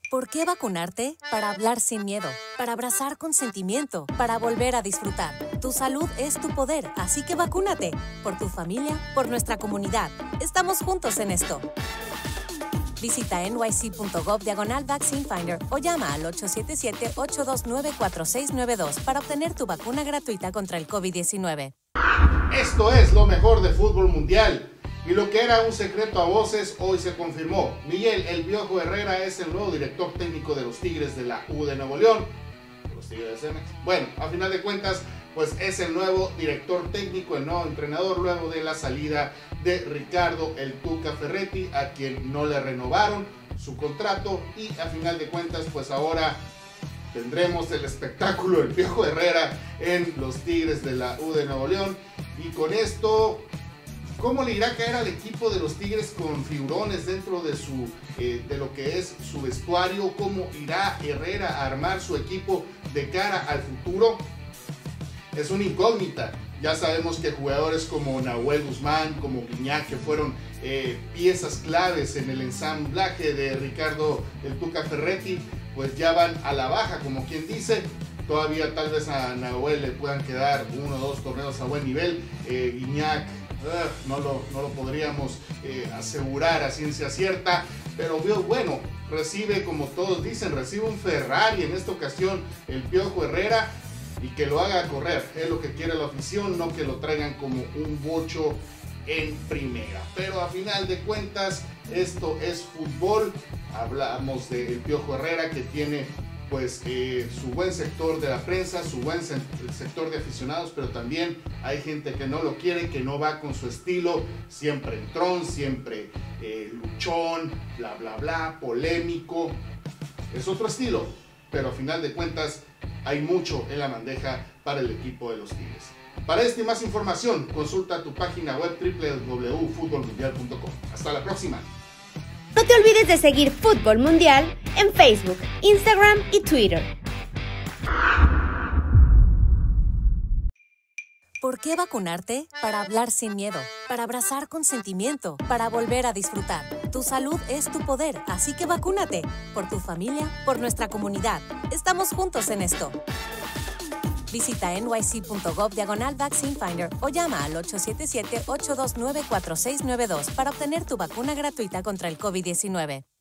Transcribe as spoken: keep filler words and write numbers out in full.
¿Por qué vacunarte? Para hablar sin miedo, para abrazar con sentimiento, para volver a disfrutar. Tu salud es tu poder, así que vacúnate. Por tu familia, por nuestra comunidad. Estamos juntos en esto. Visita N Y C punto gov diagonal Vaccine Finder o llama al ocho siete siete, ocho dos nueve, cuatro seis nueve dos para obtener tu vacuna gratuita contra el COVID diecinueve. Esto es lo mejor de fútbol mundial. Y lo que era un secreto a voces, hoy se confirmó. Miguel El Piojo Herrera es el nuevo director técnico de los Tigres de la U de Nuevo León. Los Tigres de Cemex. Bueno, a final de cuentas, pues es el nuevo director técnico, el nuevo entrenador, luego de la salida de Ricardo El Tuca Ferretti, a quien no le renovaron su contrato. Y a final de cuentas, pues ahora tendremos el espectáculo del Piojo Herrera en los Tigres de la U de Nuevo León. Y con esto, ¿cómo le irá a caer al equipo de los Tigres con figurones dentro de, su, eh, de lo que es su vestuario? ¿Cómo irá Herrera a armar su equipo de cara al futuro? Es una incógnita. Ya sabemos que jugadores como Nahuel Guzmán, como Guiñac, que fueron eh, piezas claves en el ensamblaje de Ricardo El Tuca Ferretti, pues ya van a la baja, como quien dice. Todavía tal vez a Nahuel le puedan quedar uno o dos torneos a buen nivel. Eh, Guiñac, uh, no, lo, no lo podríamos eh, asegurar a ciencia cierta, pero bueno, recibe, como todos dicen, recibe un Ferrari en esta ocasión el Piojo Herrera, y que lo haga correr, es lo que quiere la afición, no que lo traigan como un bocho en primera. Pero a final de cuentas, esto es fútbol. Hablamos del Piojo Herrera, que tiene pues eh, su buen sector de la prensa, su buen sector de aficionados, pero también hay gente que no lo quiere, que no va con su estilo, siempre entrón, siempre eh, luchón, bla bla bla, polémico. Es otro estilo, pero a final de cuentas hay mucho en la bandeja para el equipo de los Tigres. Para esta y más información, consulta tu página web doble u doble u doble u punto fútbol mundial punto com. Hasta la próxima. No te olvides de seguir Fútbol Mundial en Facebook, Instagram y Twitter. ¿Por qué vacunarte? Para hablar sin miedo, para abrazar con sentimiento, para volver a disfrutar. Tu salud es tu poder, así que vacúnate. Por tu familia, por nuestra comunidad. Estamos juntos en esto. Visita N Y C punto gov diagonal Vaccine Finder o llama al ocho siete siete, ocho dos nueve, cuatro seis nueve dos para obtener tu vacuna gratuita contra el COVID diecinueve.